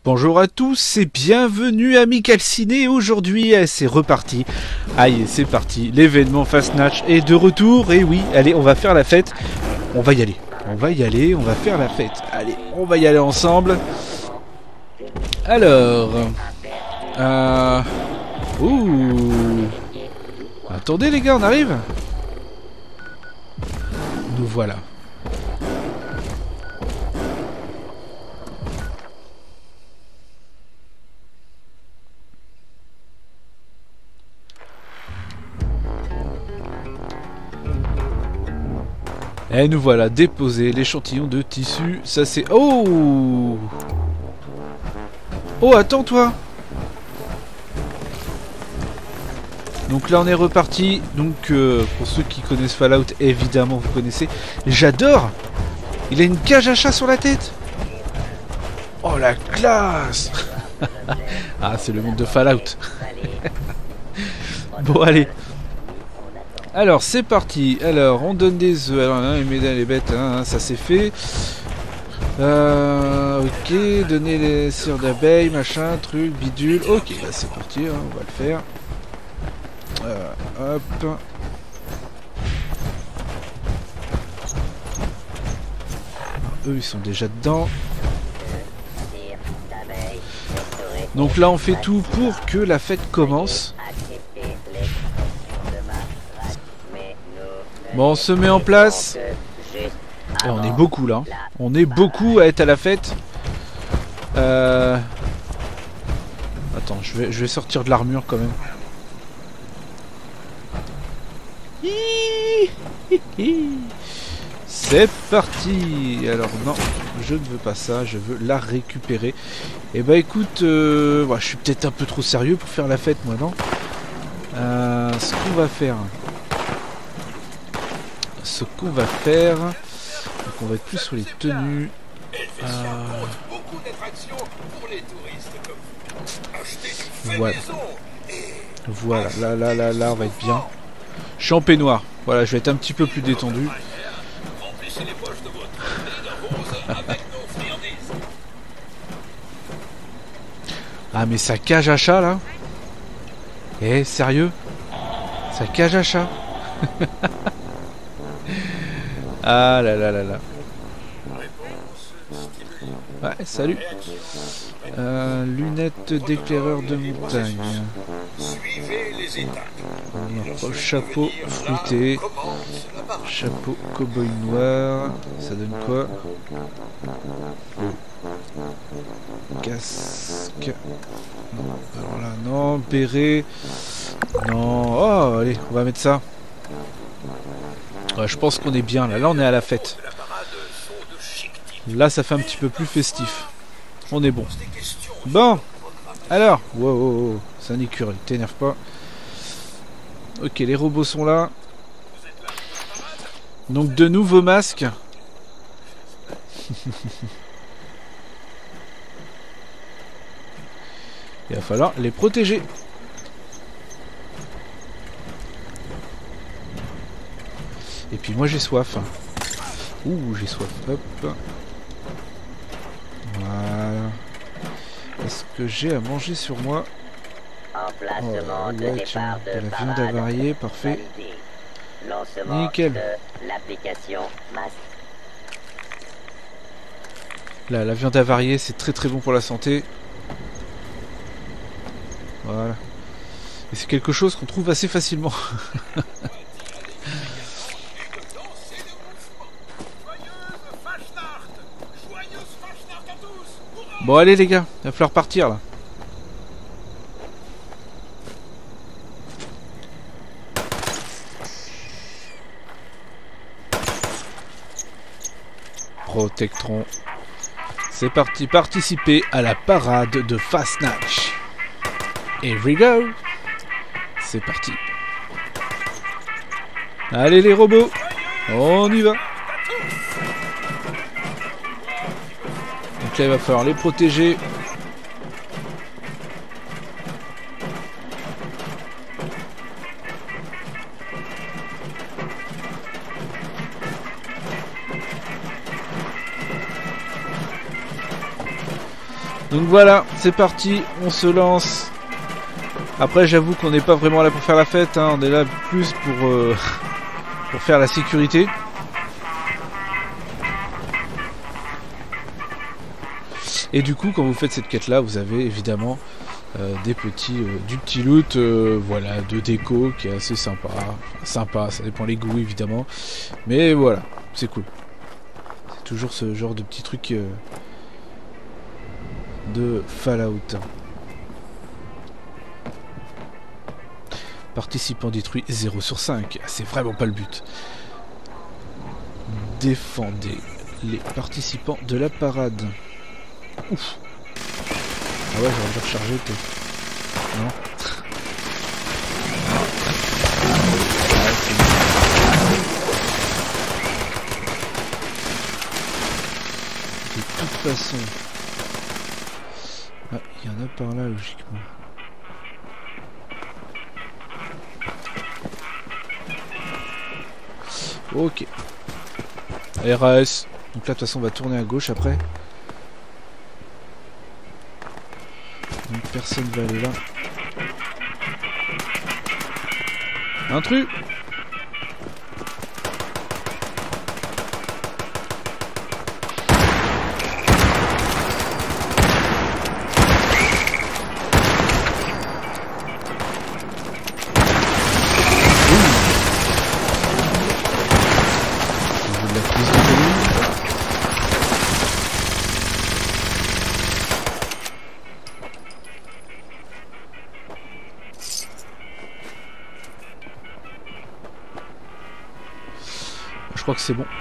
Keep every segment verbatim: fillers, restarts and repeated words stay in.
Bonjour à tous et bienvenue à Calciné. Aujourd'hui, c'est reparti. Aïe, c'est parti. L'événement Fastnatch est de retour. Et oui, allez, on va faire la fête. On va y aller. On va y aller, on va faire la fête. Allez, on va y aller ensemble. Alors... Euh... Ouh... Attendez les gars, on arrive. Nous voilà. Et nous voilà déposé l'échantillon de tissu. Ça c'est... Oh! Oh, attends toi! Donc là on est reparti. Donc euh, pour ceux qui connaissent Fallout, évidemment vous connaissez. J'adore! Il a une cage à chat sur la tête! Oh la classe! Ah, c'est le monde de Fallout. Bon allez. Alors c'est parti. Alors on donne des œufs. Alors hein, les, les bêtes, hein, ça c'est fait. Euh, ok, donner les cires d'abeilles, machin, truc, bidule. Ok, bah c'est parti, hein, on va le faire. Euh, hop. Eux ils sont déjà dedans. Donc là on fait tout pour que la fête commence. Bon, on se met en place. Et on est beaucoup là. On est beaucoup à être à la fête. Euh... Attends, je vais, je vais sortir de l'armure quand même. C'est parti. Alors non, je ne veux pas ça. Je veux la récupérer. Et bah écoute, euh... ouais, je suis peut-être un peu trop sérieux pour faire la fête moi, non euh, Ce qu'on va faire... Ce qu'on va faire, donc on va être plus sur les tenues. Euh... Voilà. Voilà, là, là, là, là, on va être bien. Je suis en peignoir. Voilà, je vais être un petit peu plus détendu. Ah, mais sa cage à chat là. Eh, sérieux? Sa cage à chat. Ah là là là là. Ouais, salut. Euh, lunettes d'éclaireur de montagne. Alors, chapeau fruité. Chapeau cow-boy noir. Ça donne quoi? Casque. Non, alors là, non. Béret. Non. Oh, allez, on va mettre ça. Ouais, je pense qu'on est bien là. Là, on est à la fête. Là, ça fait un petit peu plus festif. On est bon. Bon. Alors. Wow, wow, wow. C'est un écureuil. T'énerve pas. Ok, les robots sont là. Donc, de nouveaux masques. Il va falloir les protéger. Et puis moi j'ai soif. Ouh, j'ai soif. Hop. Voilà. Est-ce que j'ai à manger sur moi? Oh, là, de, de la viande avariée, parfait. Nickel. Là, la viande avariée, c'est très très bon pour la santé. Voilà. Et c'est quelque chose qu'on trouve assez facilement. Bon allez les gars, il va falloir partir là. Protectron. C'est parti, participer à la parade de Fastnatch. Here we go. C'est parti. Allez les robots, on y va. Donc là il va falloir les protéger. Donc voilà, c'est parti, on se lance. Après j'avoue qu'on n'est pas vraiment là pour faire la fête, hein. On est là plus pour, euh, pour faire la sécurité. Et du coup quand vous faites cette quête là, vous avez évidemment euh, des petits, euh, du petit loot, euh, voilà, de déco qui est assez sympa. Enfin, sympa, ça dépend les goûts évidemment. Mais voilà, c'est cool. C'est toujours ce genre de petits trucs euh, de Fallout. Participants détruits zéro sur cinq. C'est vraiment pas le but. Défendez les participants de la parade. Ouf. Ah ouais, j'aurais dû recharger peut-être. Non. De toute façon. Ah, il y en a par là logiquement. Ok. R A S. Donc là de toute façon on va tourner à gauche après. Donc personne va aller là. Intrus. Je crois que c'est bon.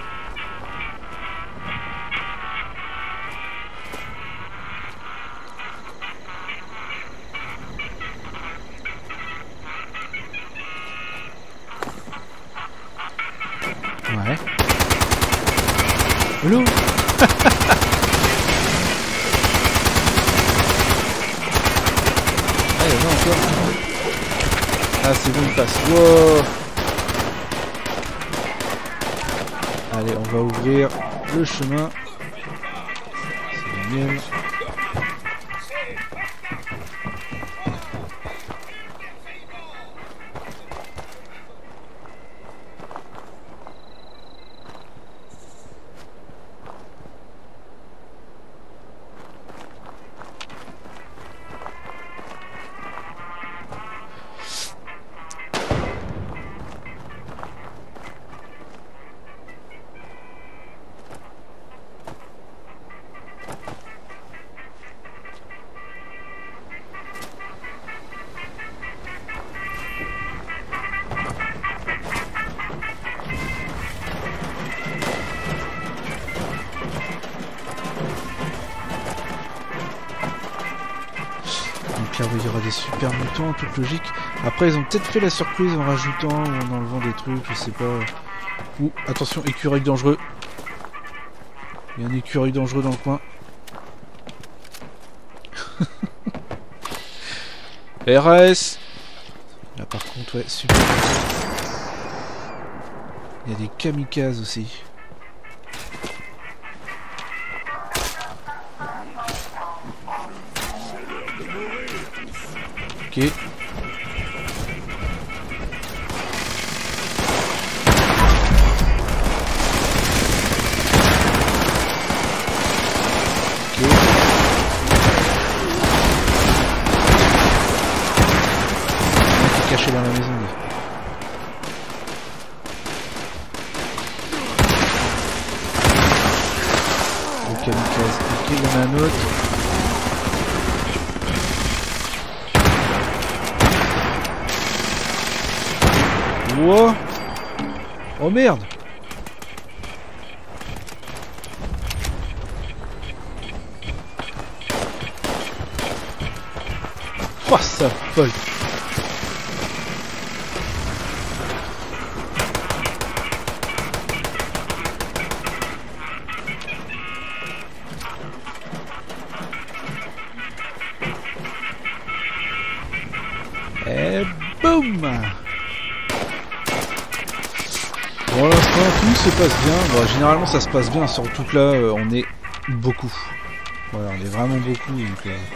Ouais. Hello. Ah, il y en a encore. Ah, c'est bon, il passe. Wow. Allez, on va ouvrir le chemin. C'est génial. Là, il y aura des super mutants, toute logique. Après, ils ont peut-être fait la surprise en rajoutant ou en enlevant des trucs, je sais pas. Ouh, attention, écureuil dangereux. Il y a un écureuil dangereux dans le coin. R A S. Là, par contre, ouais, super. Il y a des kamikazes aussi. Ok. Ok. Il est caché dans la maison. Lui. Le kamikaze. Ok, il y en a un autre. Wow. Oh merde. Oh ça folle. Et boum. Pour l'instant tout se passe bien. Bon, généralement ça se passe bien, surtout que là euh, on est beaucoup. Voilà, on est vraiment beaucoup. Donc, euh...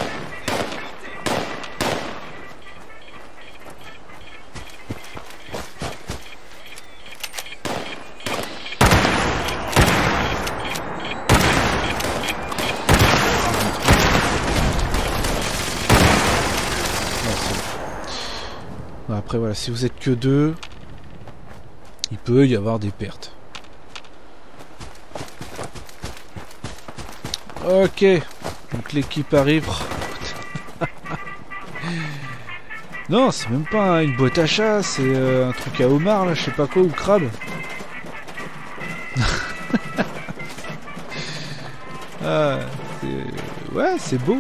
Après voilà, si vous êtes que deux, il peut y avoir des pertes. Ok, donc l'équipe arrive. Non, c'est même pas hein, une boîte à chat, c'est euh, un truc à homard là, je sais pas quoi, ou crabe. Ah, c'est... Ouais, c'est beau.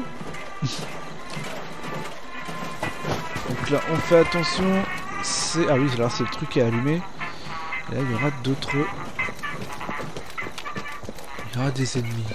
Donc là, on fait attention. C'est ah oui, alors c'est le truc qui est allumé. Et là, il y aura d'autres. Il y aura des ennemis.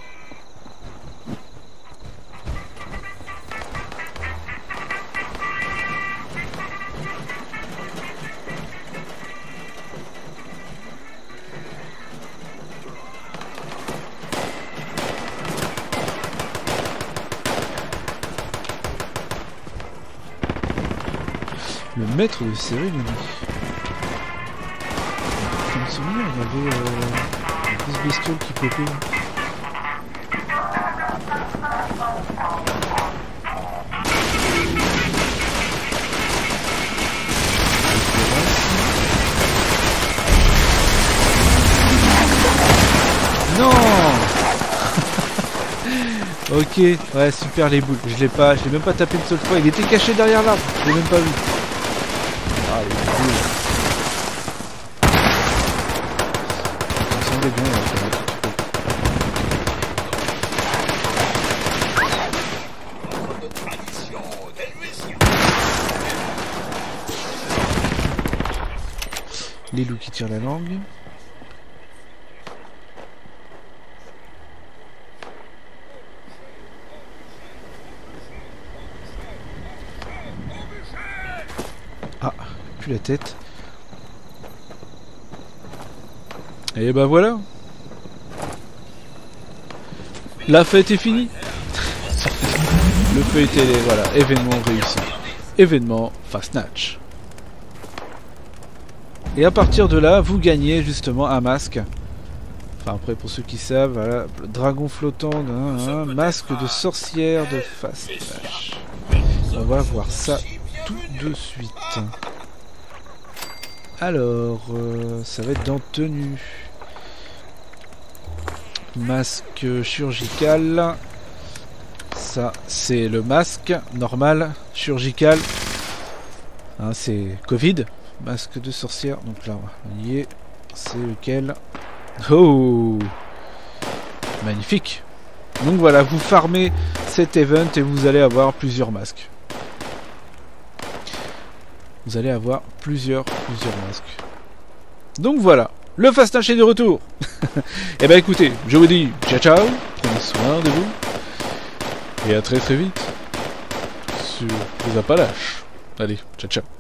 Le maître de cérémonie. Comme me souvenir, il y avait euh, une grosse bestiole qui popait. Non. Ok, ouais, super les boules. Je l'ai pas, je l'ai même pas tapé une seule fois. Il était caché derrière l'arbre. Je l'ai même pas vu. Ah, les boules. Ça semblait bien. Là, les loups qui tirent la langue. Ah, plus la tête. Et bah voilà. La fête est finie. Le feu était, voilà, événement réussi. Événement Fast Snatch. Et à partir de là, vous gagnez justement un masque. Enfin après pour ceux qui savent, voilà, dragon flottant, un, un masque de sorcière de Fast Snatch. On va voir ça tout de suite. Alors, euh, ça va être dans tenue. Masque chirurgical. Ça, c'est le masque normal, chirurgical. Hein, c'est Covid. Masque de sorcière. Donc là, on y est. C'est lequel? Oh! Magnifique. Donc voilà, vous farmez cet event et vous allez avoir plusieurs masques. Vous allez avoir plusieurs, plusieurs masques. Donc voilà, le Fast Snatch est de retour. Et ben écoutez, je vous dis ciao ciao, prenez soin de vous. Et à très très vite sur les Appalaches. Allez, ciao ciao.